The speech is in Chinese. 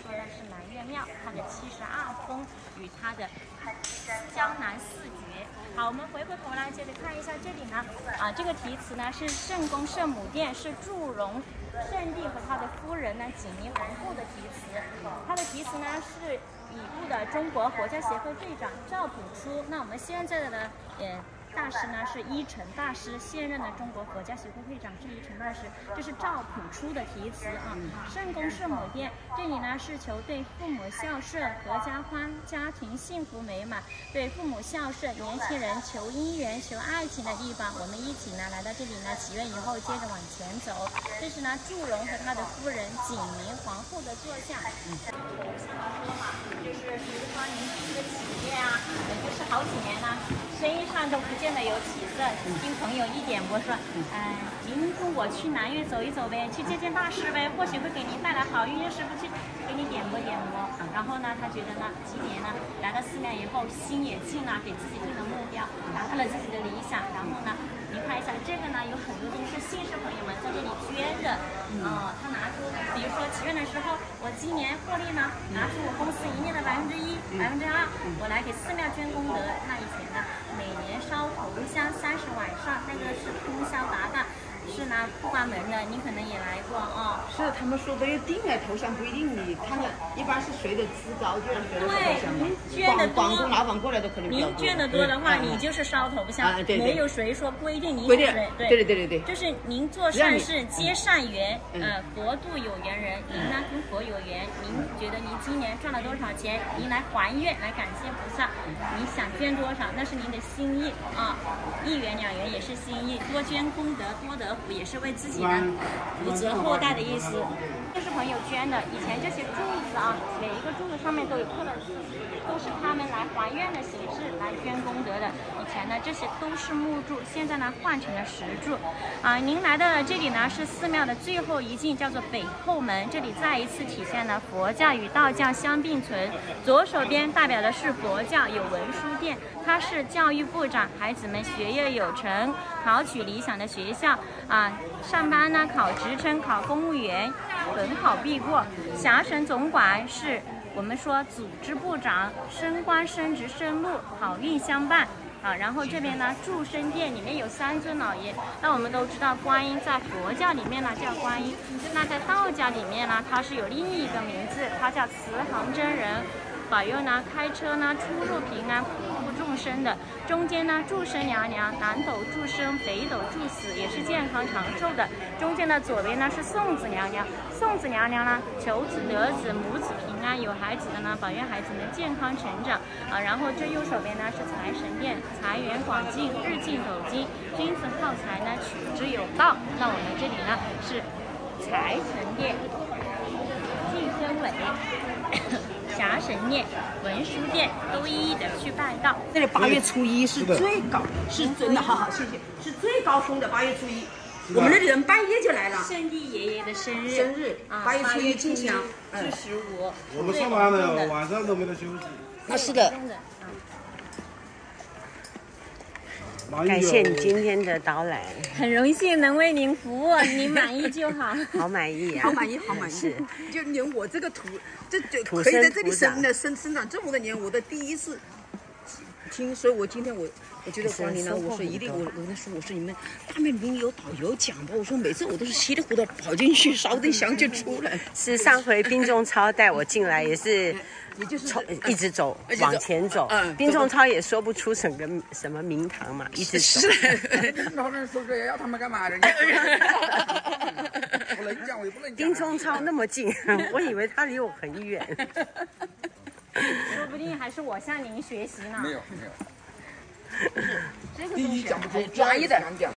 说的是南岳庙，它的72峰与它的江南四绝。好，我们回过头来接着看一下这里呢，这个题词呢是圣公圣母殿，是祝融圣帝和他的夫人呢景宁皇后的题词。它的题词呢是已故的中国佛教协会会长赵朴初。那我们现在的呢，大师呢是一成大师，现任的中国佛教协会会长是一成大师，这是赵朴初的题词啊。圣公圣母殿，这里呢是求对父母孝顺、阖家欢、家庭幸福美满，对父母孝顺、年轻人求姻缘、求爱情的地方。我们一起呢来到这里呢祈愿以后，接着往前走。这是呢祝融和他的夫人景宁皇后的坐像。就是比如说您是一个企业啊，就是好几年呢，生意上都不见得有起色。听朋友一点播说，您跟我去南岳走一走呗，去见见大师呗，或许会给您带来好运。师傅去给你点拨点拨。然后呢，他觉得呢，今年呢来到寺庙以后，心也静了，给自己定了目标，达到了自己的理想。然后呢，您看一下这个呢，有很多都是信士朋友们在这里捐的。他拿出，比如说祈愿的时候，我今年获利呢，拿出我公司营业的1%、2%，我来给寺庙捐功德。那以前呢，每年烧头香30晚上，那个是通宵达旦。是呢，不关门的，你可能也来过啊。 是，他们说都有定哎，头香不一定，你看看，一般是谁的资高就让谁的头香嘛。 捐的多， 广东老板过来都可能比较多。 您捐的多的话，你就是烧头香，没有谁说规定您是谁。 对， 就是您做善事结善缘，佛度有缘人，您呢跟佛有缘，您觉得您今年赚了多少钱，您来还愿，来感谢菩萨，你想捐多少，那是您的心意啊，1元2元也是心意，多捐功德多得福，也是为自己的福泽后代的意思。这是朋友捐的，以前这些柱子啊，每一个柱子上面都有刻了字，都是他们来还愿的形式来捐功德的。以前呢，这些都是木柱，现在呢换成了石柱。您来到了这里呢，是寺庙的最后一进，叫做北后门。这里再一次体现了佛教与道教相并存。左手边代表的是佛教，有文殊殿，它是教育部长，孩子们学业有成，考取理想的学校上班呢考职称，考公务员，本考必过。辖省总管是我们说组织部长，升官升职升禄，好运相伴。然后这边呢，祝生殿里面有3尊老爷。那我们都知道，观音在佛教里面呢叫观音，那在道教里面呢，它是有另一个名字，它叫慈航真人，保佑呢开车呢出入平安，普度众生的。中间呢，祝生娘娘，南斗祝生，北斗祝死，也是健康长寿的。中间的左边呢是送子娘娘，送子娘娘呢求子得子，母子平安，有孩子的呢保佑孩子们健康成长然后这右手边呢是财神殿，财源广进，日进斗金，君子好财呢取之有道。那我们这里呢是财神殿，晋升委。辖省殿、文殊殿都一一的去拜到。 这里8月初1是最高，是真的，好，谢谢，是最高峰的8月初1。我们那里人半夜就来了。 圣帝爷爷的生日 ，8月初1进香， 是15。 我们上班了，晚上都没得休息。 那是的。 感谢你今天的导览， 很荣幸能为您服务，您满意就好。 好满意啊！ 好满意，好满意。是，就连我这个这就可以在这里生长这么多年，我的第一次听，所以我今天我觉得光临了，我说一定，我说你们大面临有导游讲吧，我说每次我都是稀里糊涂跑进去烧点香就出来。 是上回丁仲超带我进来也是。也就是一直走，往前走。丁仲超也说不出什么名堂嘛，一直走。 老人说这要他们干嘛的？不能讲，我也不能讲。 丁仲超那么近，我以为他离我很远。 说不定还是我向您学习呢。 没有。 这个第一讲不出专业的讲。